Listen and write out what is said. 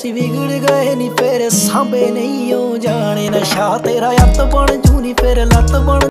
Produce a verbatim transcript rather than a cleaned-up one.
ਅਸੀਂ ਵਿਗੜ ਗਏ ਨੀ ਫਿਰ ਸਾਂਭੇ ਨਹੀਂ ਉਹ ਜਾਣੇ। ਨਸ਼ਾ ਤੇਰਾ ਅੱਤ ਬਣ ਜੂ ਨੀ ਫਿਰ ਲੱਤ ਬਣ